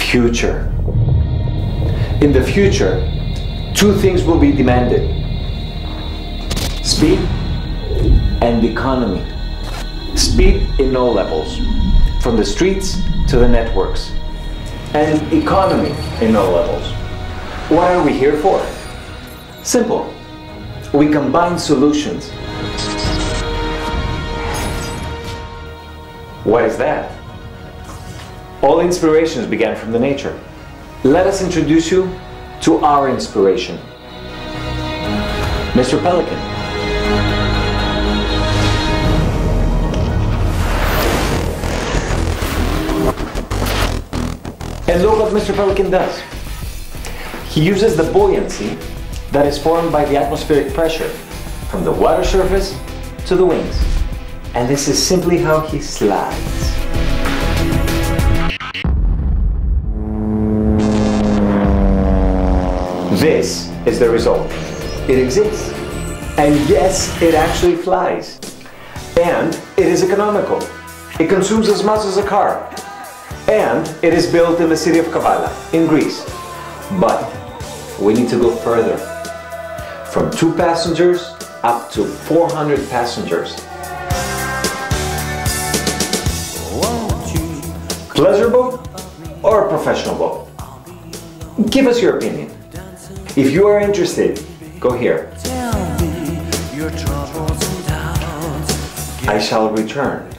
future. In the future, two things will be demanded: speed and economy. Speed in all levels, from the streets to the networks, and economy in all levels. What are we here for? Simple. We combine solutions. What is that? All inspirations began from the nature. Let us introduce you to our inspiration, Mr. Pelican. And look what Mr. Pelican does. He uses the buoyancy that is formed by the atmospheric pressure from the water surface to the wings. And this is simply how he slides. This is the result. It exists. And yes, it actually flies. And it is economical. It consumes as much as a car. And it is built in the city of Kavala, in Greece. But we need to go further. From 2 passengers up to 400 passengers. Pleasure boat or professional boat? Give us your opinion. If you are interested, go here. I shall return.